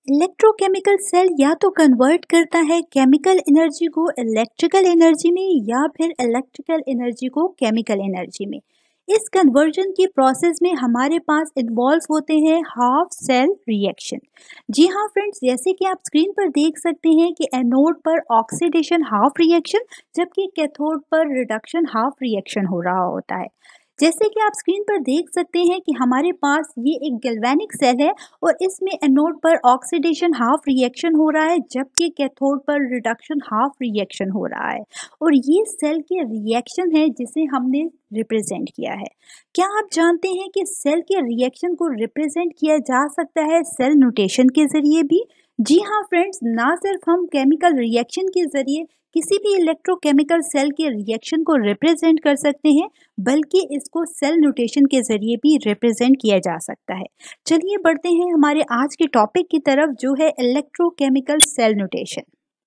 Electrochemical cell या तो convert करता है केमिकल एनर्जी को इलेक्ट्रिकल एनर्जी में या फिर इलेक्ट्रिकल एनर्जी को केमिकल एनर्जी में। इस कन्वर्जन की प्रोसेस में हमारे पास इन्वॉल्व होते हैं हाफ सेल रिएक्शन। जी हाँ फ्रेंड्स, जैसे कि आप स्क्रीन पर देख सकते हैं कि एनोड पर ऑक्सीडेशन हाफ रिएक्शन जबकि कैथोड पर रिडक्शन हाफ रिएक्शन हो रहा होता है। जैसे कि आप स्क्रीन पर देख सकते हैं कि हमारे पास ये एक गैल्वेनिक सेल है और इसमें एनोड पर ऑक्सीडेशन हाफ रिएक्शन हो रहा है जबकि कैथोड पर रिडक्शन हाफ रिएक्शन हो रहा है और ये सेल के रिएक्शन है जिसे हमने रिप्रेजेंट किया है। क्या आप जानते हैं कि सेल के रिएक्शन को रिप्रेजेंट किया जा सकता है सेल नोटेशन के जरिए भी? जी हाँ फ्रेंड्स, ना सिर्फ हम केमिकल रिएक्शन के जरिए किसी भी इलेक्ट्रोकेमिकल सेल के रिएक्शन को रिप्रेजेंट कर सकते हैं बल्कि इसको सेल नोटेशन के जरिए भी रिप्रेजेंट किया जा सकता है। चलिए बढ़ते हैं हमारे आज के टॉपिक की तरफ जो है electrochemical cell notation.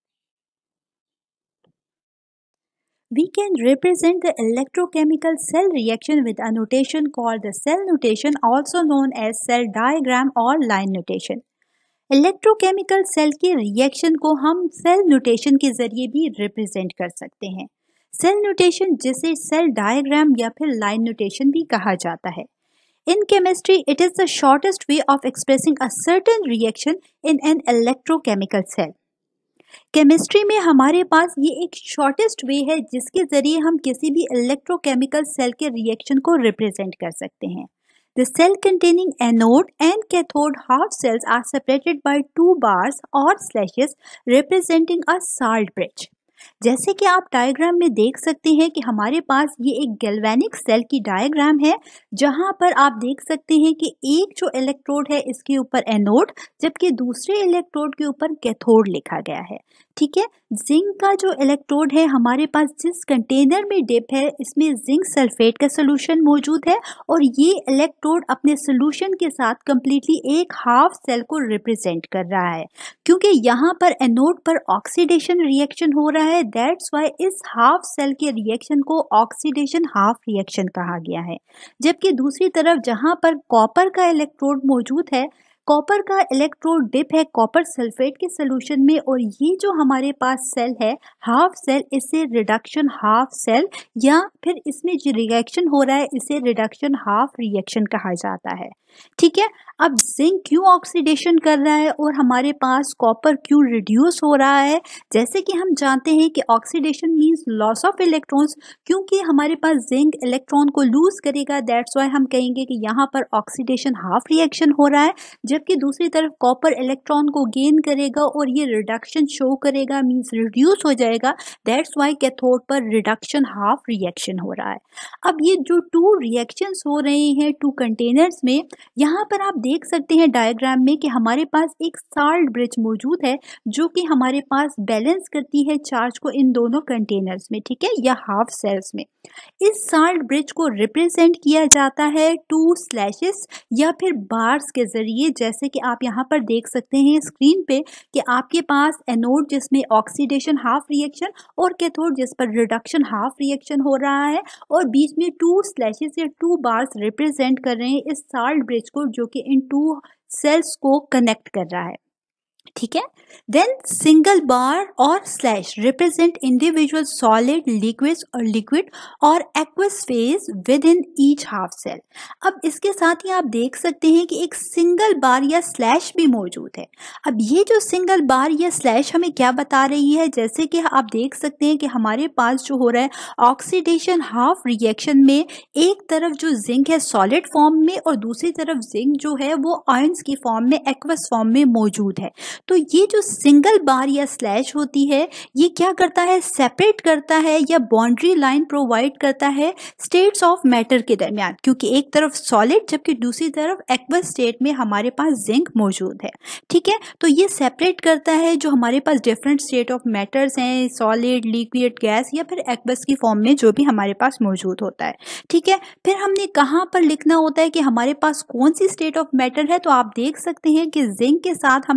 We can represent the electrochemical cell reaction with a notation called the cell notation, also known as cell diagram or line notation. Electrochemical cell के रिएक्शन को हम सेल नोटेशन के जरिए भी रिप्रेजेंट कर सकते हैं। Cell notation जिसे सेल डायग्राम या फिर लाइन नोटेशन भी कहा जाता है। In chemistry, it is the shortest way of expressing a certain reaction in an electrochemical cell. Chemistry में हमारे पास ये एक शॉर्टेस्ट वे है जिसके जरिए हम किसी भी इलेक्ट्रोकेमिकल सेल के रिएक्शन को रिप्रेजेंट कर सकते हैं। The cell containing anode and cathode half cells are separated by two bars or slashes representing a salt bridge. जैसे कि आप डायग्राम में देख सकते हैं कि हमारे पास ये एक गैल्वेनिक सेल की डायग्राम है जहां पर आप देख सकते हैं कि एक जो इलेक्ट्रोड है इसके ऊपर एनोड जबकि दूसरे इलेक्ट्रोड के ऊपर कैथोड लिखा गया है। ठीक है, जिंक का जो इलेक्ट्रोड है हमारे पास जिस कंटेनर में डिप है इसमें जिंक सल्फेट का सोल्यूशन मौजूद है और ये इलेक्ट्रोड अपने सोल्यूशन के साथ कंप्लीटली एक हाफ सेल को रिप्रेजेंट कर रहा है। क्योंकि यहाँ पर एनोड पर ऑक्सीडेशन रिएक्शन हो रहा है, दैट्स वाई इस हाफ सेल के रिएक्शन को ऑक्सीडेशन हाफ रिएक्शन कहा गया है। जबकि दूसरी तरफ जहाँ पर कॉपर का इलेक्ट्रोड मौजूद है, कॉपर का इलेक्ट्रोड डिप है कॉपर सल्फेट के सोल्यूशन में और ये जो हमारे पास सेल है हाफ सेल, इसे रिडक्शन हाफ सेल या फिर इसमें जो रिएक्शन हो रहा है इसे रिडक्शन हाफ रिएक्शन कहा जाता है। ठीक है, अब जिंक क्यों ऑक्सीडेशन कर रहा है और हमारे पास कॉपर क्यों रिड्यूस हो रहा है? जैसे कि हम जानते हैं कि oxidation means loss of electrons, क्योंकि हमारे पास जिंक इलेक्ट्रॉन को लूज करेगा, दैट्स वाई हम कहेंगे कि यहाँ पर ऑक्सीडेशन हाफ रिएक्शन हो रहा है, जबकि दूसरी तरफ कॉपर इलेक्ट्रॉन को गेन करेगा और ये रिडक्शन शो करेगा मींस रिड्यूस हो जाएगा, दैट्स वाई कैथोड पर रिडक्शन हाफ रिएक्शन हो रहा है। अब ये जो टू रिएक्शंस हो रहे हैं टू कंटेनर्स में, यहाँ पर आप देख सकते हैं डायग्राम में कि हमारे पास एक साल्ट ब्रिज मौजूद है जो कि हमारे पास बैलेंस करती है चार्ज को इन दोनों कंटेनर्स में, ठीक है, या हाफ सेल्स में। इस साल्ट ब्रिज को रिप्रेजेंट किया जाता है टू स्लैशेस या फिर बार्स के जरिए, जैसे कि आप यहाँ पर देख सकते हैं स्क्रीन पे कि आपके पास एनोड जिसमें ऑक्सीडेशन हाफ रिएक्शन और कैथोड जिस पर रिडक्शन हाफ रिएक्शन हो रहा है और बीच में टू स्लैशेस या टू बार्स रिप्रेजेंट कर रहे हैं इस साल्ट ब्रिज को जो कि इन टू सेल्स को कनेक्ट कर रहा है। ठीक है, देन सिंगल बार और slash represent individual solid, liquids और लिक्विड और aqueous phase within each half cell. अब इसके साथ ही आप देख सकते हैं कि एक सिंगल बार या स्लैश भी मौजूद है। अब ये जो सिंगल बार या स्लैश हमें क्या बता रही है, जैसे कि आप देख सकते हैं कि हमारे पास जो हो रहा है ऑक्सीडेशन हाफ रिएक्शन में एक तरफ जो जिंक है सॉलिड फॉर्म में और दूसरी तरफ जिंक जो है वो आयंस की फॉर्म में, एक्वस फॉर्म में मौजूद है। तो ये जो सिंगल बार या स्लैश होती है ये क्या करता है, सेपरेट करता है या बाउंड्री लाइन प्रोवाइड करता है स्टेट्स ऑफ मैटर के दरमियान, क्योंकि एक तरफ सॉलिड जबकि दूसरी तरफ एक्वस स्टेट में हमारे पास जिंक मौजूद है। ठीक है, तो ये सेपरेट करता है जो हमारे पास डिफरेंट स्टेट ऑफ मैटर्स हैं, सॉलिड, लिक्विड, गैस या फिर एक्वस की फॉर्म में जो भी हमारे पास मौजूद होता है। ठीक है, फिर हमने कहाँ पर लिखना होता है कि हमारे पास कौन सी स्टेट ऑफ मैटर है, तो आप देख सकते हैं कि जिंक के साथ हमने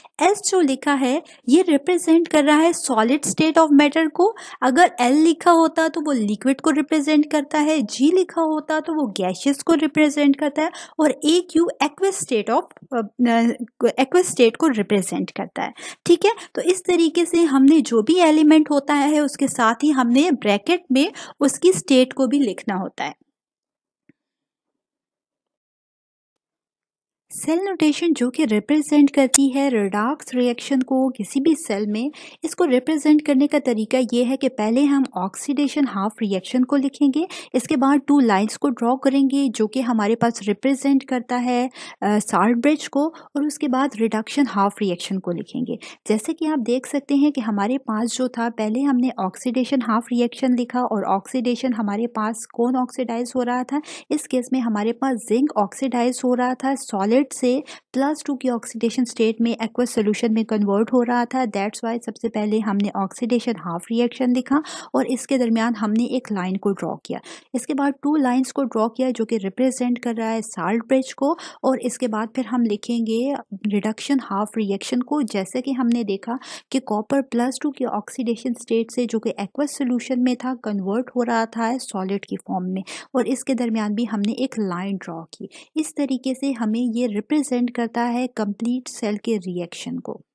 एस जो लिखा है ये रिप्रेजेंट कर रहा है सॉलिड स्टेट ऑफ मैटर को, अगर एल लिखा होता तो वो लिक्विड को रिप्रेजेंट करता है, जी लिखा होता तो वो गैसेस को रिप्रेजेंट करता है, और ए क्यू एक्वस स्टेट को रिप्रेजेंट करता है। ठीक है, तो इस तरीके से हमने जो भी एलिमेंट होता है उसके साथ ही हमने ब्रैकेट में उसकी स्टेट को भी लिखना होता है। सेल नोटेशन जो कि रिप्रेजेंट करती है रेडॉक्स रिएक्शन को किसी भी सेल में, इसको रिप्रेजेंट करने का तरीका ये है कि पहले हम ऑक्सीडेशन हाफ रिएक्शन को लिखेंगे, इसके बाद 2 लाइंस को ड्रॉ करेंगे जो कि हमारे पास रिप्रेजेंट करता है साल्ट ब्रिज को, और उसके बाद रिडक्शन हाफ रिएक्शन को लिखेंगे। जैसे कि आप देख सकते हैं कि हमारे पास जो था पहले हमने ऑक्सीडेशन हाफ रिएक्शन लिखा, और ऑक्सीडेशन हमारे पास कौन ऑक्सीडाइज हो रहा था, इस केस में हमारे पास जिंक ऑक्सीडाइज हो रहा था, सॉलिड से +2 की ऑक्सीडेशन स्टेट में एक्वस सोल्यूशन में कन्वर्ट हो रहा था। दैट्स वाई सबसे पहले हमने ऑक्सीडेशन हाफ रिएक्शन लिखा और इसके दरमियान हमने एक लाइन को ड्रॉ किया। इसके बाद 2 लाइंस को ड्रॉ किया जो कि रिप्रेजेंट कर रहा है साल्ट ब्रिज को, और इसके बाद फिर हम लिखेंगे रिडक्शन हाफ रिएक्शन को। जैसे कि हमने देखा कि कॉपर +2 की ऑक्सीडेशन स्टेट से जो कि एक्वस सोल्यूशन में था कन्वर्ट हो रहा था सॉलिड की फॉर्म में, और इसके दरमियान भी हमने एक लाइन ड्रॉ की। इस तरीके से हमें ये रिप्रेजेंट करता है कंप्लीट सेल के रिएक्शन को।